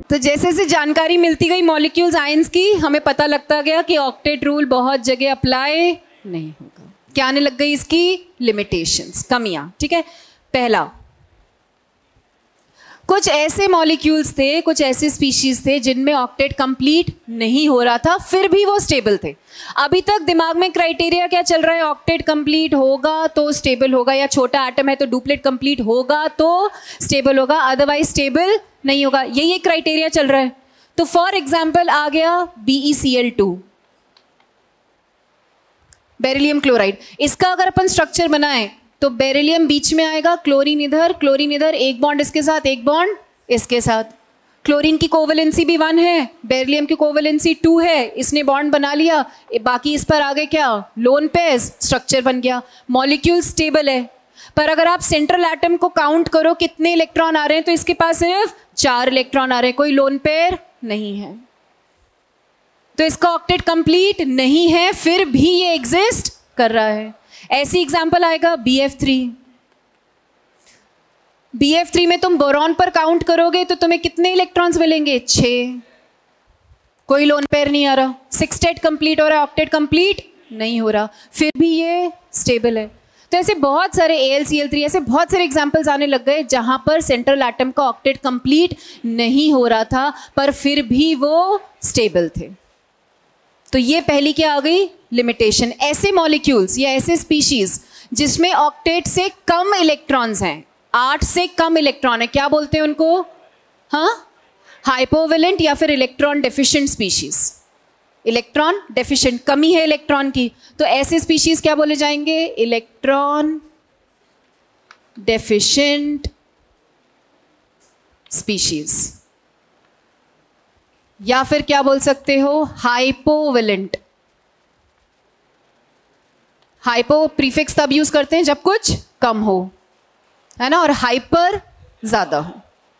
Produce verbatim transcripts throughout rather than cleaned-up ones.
तो जैसे जैसे जानकारी मिलती गई मॉलिक्यूल्स आयंस की, हमें पता लगता गया कि ऑक्टेट रूल बहुत जगह अप्लाई नहीं होगा। क्या आने लग गई इसकी लिमिटेशंस, कमियां। ठीक है, पहला, कुछ ऐसे मॉलिक्यूल्स थे, कुछ ऐसे स्पीशीज थे जिनमें ऑक्टेट कंप्लीट नहीं हो रहा था, फिर भी वो स्टेबल थे। अभी तक दिमाग में क्राइटेरिया क्या चल रहा है? ऑक्टेट कंप्लीट होगा तो स्टेबल होगा, या छोटा एटम है तो डुप्लेट कंप्लीट होगा तो स्टेबल होगा, अदरवाइज स्टेबल नहीं होगा। यही एक क्राइटेरिया चल रहा है। तो फॉर एग्जाम्पल आ गया B E C L two, beryllium chloride. इसका अगर अपन स्ट्रक्चर बनाएं तो बेरिलियम बीच में आएगा, क्लोरीन इधर, क्लोरीन इधर, एक बॉन्ड इसके साथ, एक बॉन्ड इसके साथ। क्लोरीन की कोवेलेंसी भी वन है, बेरिलियम की कोवेलेंसी टू है, इसने बॉन्ड बना लिया, बाकी इस पर आगे क्या, लोन पेयर्स, स्ट्रक्चर बन गया, मॉलिक्यूल स्टेबल है। पर अगर आप सेंट्रल एटम को काउंट करो कितने इलेक्ट्रॉन आ रहे हैं, तो इसके पास सिर्फ चार इलेक्ट्रॉन आ रहे हैं, कोई लोन पेयर नहीं है, तो इसका ऑक्टेट कंप्लीट नहीं है, फिर भी ये एग्जिस्ट कर रहा है। ऐसी एग्जांपल आएगा B F three. B F three में तुम बोरॉन पर काउंट करोगे तो तुम्हें कितने इलेक्ट्रॉन्स मिलेंगे? छह, कोई लोन पेयर नहीं आ रहा, सिक्स स्टेट कंप्लीट हो रहा है, ऑक्टेट कंप्लीट नहीं हो रहा, फिर भी ये स्टेबल है। तो ऐसे बहुत सारे A L C L three, ऐसे बहुत सारे एग्जाम्पल्स आने लग गए जहां पर सेंट्रल एटम का ऑक्टेट कंप्लीट नहीं हो रहा था, पर फिर भी वो स्टेबल थे। तो ये पहली क्या आ गई? लिमिटेशन। ऐसे मॉलिक्यूल्स या ऐसे स्पीशीज जिसमें ऑक्टेट से कम इलेक्ट्रॉन्स हैं, आठ से कम इलेक्ट्रॉन है, क्या बोलते हैं उनको? हाँ, हाइपोवेलेंट या फिर electron deficient species. Electron deficient, कमी है इलेक्ट्रॉन की, तो ऐसे स्पीशीज क्या बोले जाएंगे? इलेक्ट्रॉन डेफिशिएंट स्पीशीज, या फिर क्या बोल सकते हो? हाइपोवेलेंट। हाइपो प्रीफिक्स तब यूज करते हैं जब कुछ कम हो, है ना, और हाइपर ज्यादा हो।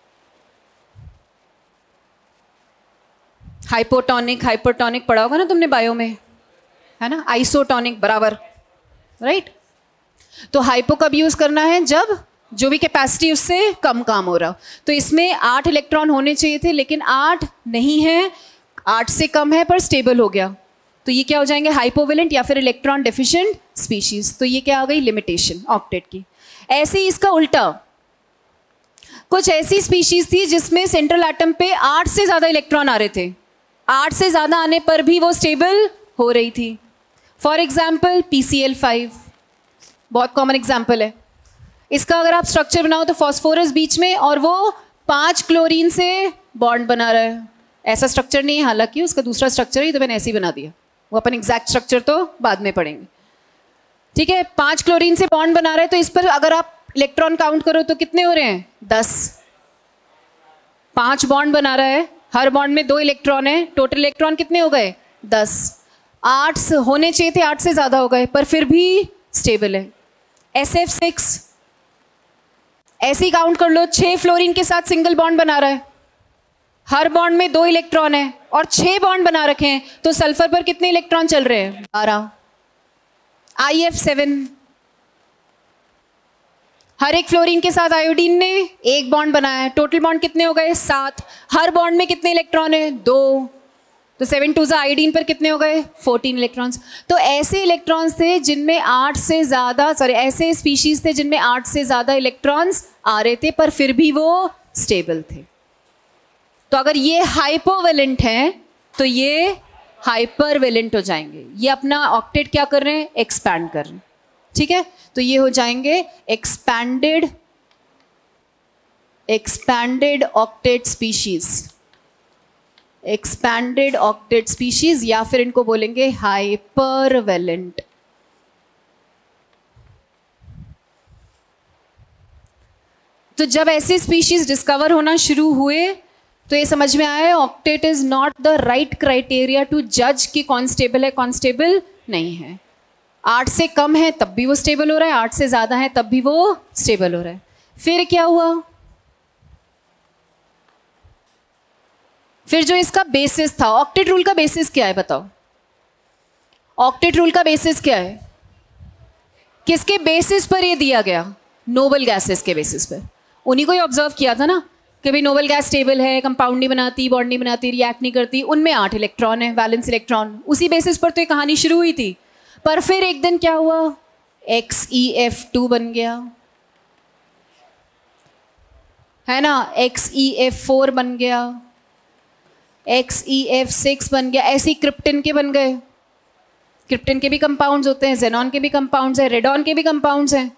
हाइपोटोनिक, हाइपरटोनिक पढ़ा होगा ना तुमने बायो में, है ना, आइसोटोनिक बराबर, राइट। तो हाइपो कब यूज करना है? जब जो भी कैपेसिटी उससे कम काम हो रहा। तो इसमें आठ इलेक्ट्रॉन होने चाहिए थे, लेकिन आठ नहीं है, आठ से कम है पर स्टेबल हो गया, तो ये क्या हो जाएंगे? हाइपोवेलेंट या फिर इलेक्ट्रॉन डेफिशिएंट स्पीशीज। तो ये क्या आ गई? लिमिटेशन ऑक्टेट की। ऐसे ही इसका उल्टा, कुछ ऐसी स्पीशीज थी जिसमें सेंट्रल एटम पे आठ से ज्यादा इलेक्ट्रॉन आ रहे थे, आठ से ज्यादा आने पर भी वो स्टेबल हो रही थी। For example P C L five, बहुत कॉमन एग्जाम्पल है। इसका अगर आप स्ट्रक्चर बनाओ तो फॉस्फोरस बीच में, और वो पांच क्लोरीन से बॉन्ड बना रहा है। ऐसा स्ट्रक्चर नहीं है, हालांकि उसका दूसरा स्ट्रक्चर ही तो मैंने ऐसे ही बना दिया, वो अपन एग्जैक्ट स्ट्रक्चर तो बाद में पढ़ेंगे। ठीक है, पांच क्लोरीन से बॉन्ड बना रहा है, तो इस पर अगर आप इलेक्ट्रॉन काउंट करो तो कितने हो रहे हैं? दस। पांच बॉन्ड बना रहा है, हर बॉन्ड में दो इलेक्ट्रॉन है, टोटल इलेक्ट्रॉन कितने हो गए? दस। आठ होने चाहिए थे, आठ से ज्यादा हो गए, पर फिर भी स्टेबल है। एस एफ सिक्स, ऐसे ही काउंट कर लो, छह फ्लोरीन के साथ सिंगल बॉन्ड बना रहा है, हर बॉन्ड में दो इलेक्ट्रॉन है और छह बॉन्ड बना रखे हैं, तो सल्फर पर कितने इलेक्ट्रॉन चल रहे हैं? बारह। आई एफ सेवन, हर एक फ्लोरीन के साथ आयोडीन ने एक बॉन्ड बनाया है, टोटल बॉन्ड कितने हो गए? सात। हर बॉन्ड में कितने इलेक्ट्रॉन है? दो। तो सेवन टू जा आयोडीन पर कितने हो गए? Fourteen electrons. तो ऐसे इलेक्ट्रॉन्स थे जिनमें आठ से ज्यादा, सॉरी ऐसे स्पीशीज थे जिनमें आठ से ज्यादा इलेक्ट्रॉन्स आ रहे थे, पर फिर भी वो स्टेबल थे। तो अगर ये हाइपोवेलेंट है तो ये हाइपरवेलेंट हो जाएंगे। ये अपना ऑक्टेट क्या कर रहे हैं? एक्सपैंड कर रहे हैं। ठीक है, तो ये हो जाएंगे expanded expanded octet species, expanded octet species, या फिर इनको बोलेंगे हाइपरवेलेंट। तो जब ऐसे स्पीशीज डिस्कवर होना शुरू हुए तो ये समझ में आया octet is not the right criteria to जज कि कौन स्टेबल है कौन स्टेबल नहीं है। आठ से कम है तब भी वो स्टेबल हो रहा है, आठ से ज्यादा है तब भी वो स्टेबल हो रहा है। फिर क्या हुआ? फिर जो इसका बेसिस था, ऑक्टेट रूल का बेसिस क्या है बताओ? ऑक्टेट रूल का बेसिस क्या है? किसके बेसिस पर ये दिया गया? नोबल गैसेस के बेसिस पर। उन्हीं को ही ऑब्जर्व किया था ना कभी नोबल गैस स्टेबल है, कंपाउंड नहीं बनाती, बॉन्ड नहीं बनाती, रिएक्ट नहीं करती, उनमें आठ इलेक्ट्रॉन है, वैलेंस इलेक्ट्रॉन। उसी बेसिस पर तो ये कहानी शुरू हुई थी। पर फिर एक दिन क्या हुआ, एक्स ई एफ टू बन गया, है ना, एक्स ई एफ फोर बन गया, एक्स ई एफ सिक्स बन गया, ऐसे ही क्रिप्टन के बन गए। क्रिप्टन के भी कंपाउंड्स होते हैं, जेनॉन के भी कंपाउंड्स हैं, रेडॉन के भी कंपाउंड्स हैं,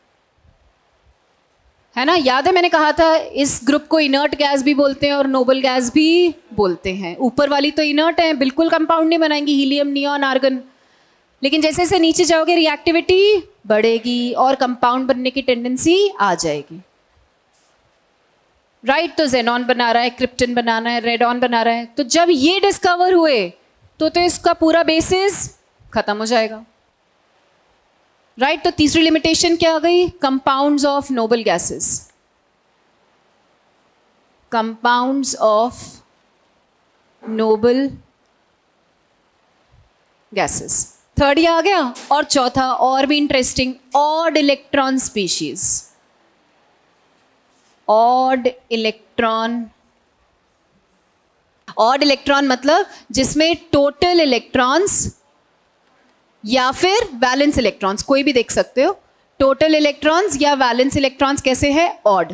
है ना। याद है मैंने कहा था इस ग्रुप को इनर्ट गैस भी बोलते हैं और नोबल गैस भी बोलते हैं। ऊपर वाली तो इनर्ट है, बिल्कुल कंपाउंड नहीं बनाएंगी, हीलियम, नियॉन, आर्गन। लेकिन जैसे जैसे नीचे जाओगे रिएक्टिविटी बढ़ेगी और कंपाउंड बनने की टेंडेंसी आ जाएगी। राइट right, तो जेनॉन बना रहा है, क्रिप्टन बनाना है, रेडॉन बना रहा है। तो जब ये डिस्कवर हुए तो तो इसका पूरा बेसिस खत्म हो जाएगा। राइट right, तो तीसरी लिमिटेशन क्या आ गई, compounds of noble gases, compounds of noble gases. Third ये आ गया। और चौथा और भी interesting, odd electron species. Odd electron, odd electron मतलब जिसमें टोटल इलेक्ट्रॉन्स या फिर वैलेंस इलेक्ट्रॉन्स, कोई भी देख सकते हो, टोटल इलेक्ट्रॉन्स या वैलेंस इलेक्ट्रॉन्स कैसे है, ऑड।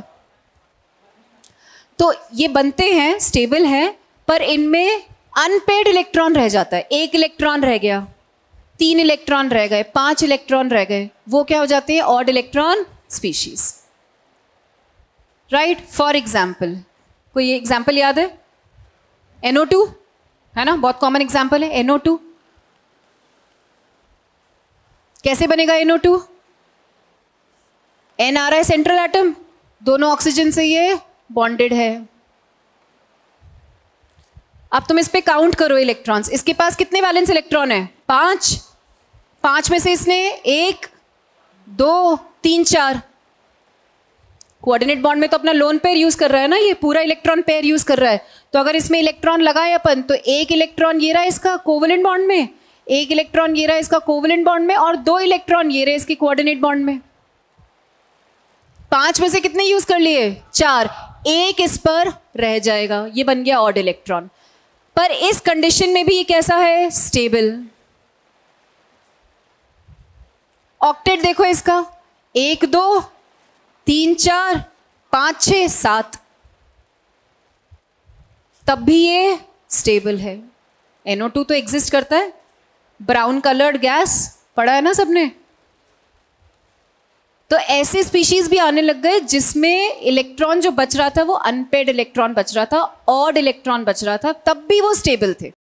तो ये बनते हैं, स्टेबल हैं, पर इनमें अनपेड इलेक्ट्रॉन रह जाता है। एक इलेक्ट्रॉन रह गया, तीन इलेक्ट्रॉन रह गए, पांच इलेक्ट्रॉन रह गए, वो क्या हो जाती है, odd electron species. Right, for example, कोई एग्जाम्पल याद है, एन ओ टू, है ना, बहुत कॉमन एग्जाम्पल है एन ओ टू। कैसे बनेगा एन ओ टू, एन आ रहा है सेंट्रल एटम, दोनों ऑक्सीजन से ये बॉन्डेड है। अब तुम इस पे काउंट करो इलेक्ट्रॉन्स, इसके पास कितने वैलेंस इलेक्ट्रॉन है, पांच। पांच में से इसने एक, दो, तीन, चार। कोऑर्डिनेट बॉन्ड में तो अपना लोन पेयर यूज कर रहा है ना, ये पूरा इलेक्ट्रॉन पेयर यूज कर रहा है। तो अगर इसमें इलेक्ट्रॉन लगाए अपन, तो एक इलेक्ट्रॉन ये रहा इसका कोवलेंट बॉन्ड में, एक इलेक्ट्रॉन ये रहा इसका कोवलेंट बॉन्ड में, और दो इलेक्ट्रॉन ये रहे इसके कोऑर्डिनेट बॉन्ड में। पांच में से कितने यूज कर लिए, चार, एक इस पर रह जाएगा, ये बन गया ऑड इलेक्ट्रॉन। पर इस कंडीशन में भी ये कैसा है, स्टेबल। ऑक्टेट देखो इसका, एक, दो, तीन, चार, पांच, छह, सात, तब भी ये स्टेबल है। एन ओ टू तो एग्जिस्ट करता है, ब्राउन कलर्ड गैस पढ़ा है ना सबने। तो ऐसे स्पीशीज भी आने लग गए जिसमें इलेक्ट्रॉन जो बच रहा था वो अनपेड इलेक्ट्रॉन बच रहा था, ऑड इलेक्ट्रॉन बच रहा था, तब भी वो स्टेबल थे।